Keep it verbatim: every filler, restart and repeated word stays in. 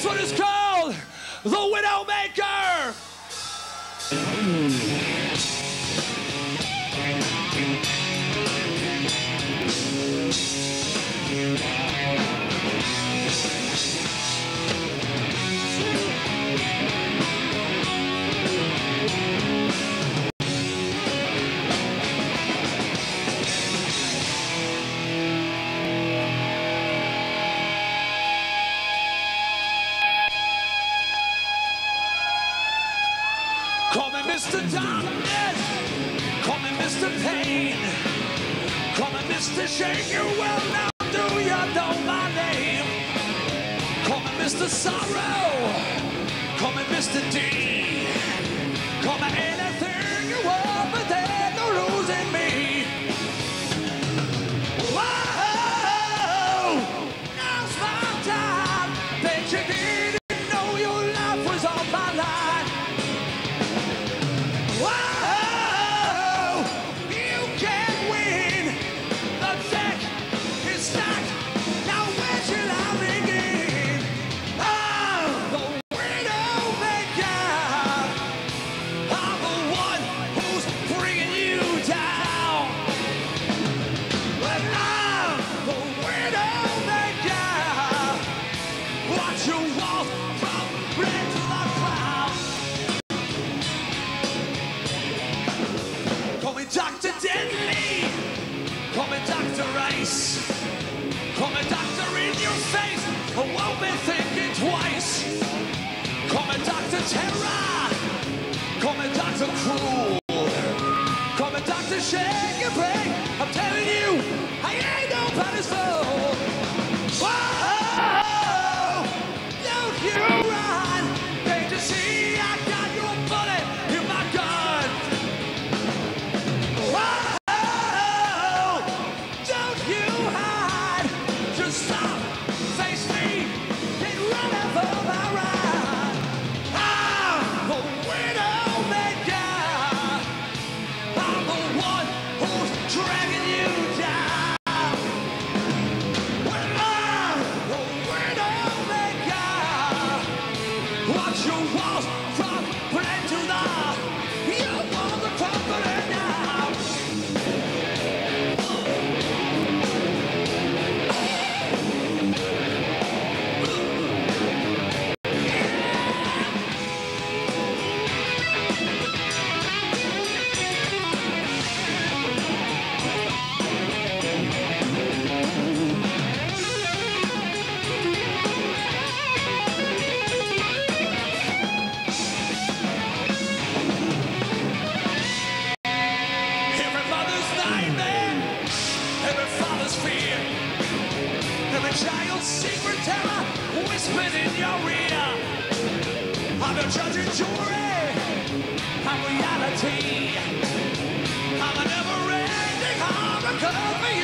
This one is called The Widowmaker. Call me Mister Darkness, call me Mister Pain, call me Mister Shake. You well now, do you know my name? Call me Mister Sorrow, call me Mister D, call me anything you want, but there's no losing me. Whoa, now's my time. Bet you didn't know your life was on my line. Whoa, you can't win. The deck is stacked. Now where should I begin? I'm the Widowmaker. I'm the one who's bringing you down. Well, I'm the Widowmaker. Watch you walk from red to the cloud. Call me Doctor Deadly, call me Doctor Ice, call me Doctor in your face, I won't be thinking twice. Call me Doctor Terror, call me Doctor Cruel, call me Doctor Shake and Break. I'm telling you, I ain't nobody's fool. Whoa, don't you run, hate to see I got your bullet in my gun. Whoa, don't you hide, just stop, face me, and run for my ride. I'm the Widowmaker. I'm the one who's dragging you down. Well, I'm the Widowmaker. Watch your walls from bread to the, you want the conqueror now. Every mother's nightmare, every father's fear, every child's secret terror whispered in your ear. I'm a judge and jury, I'm reality. I'm a never-ending horror for you.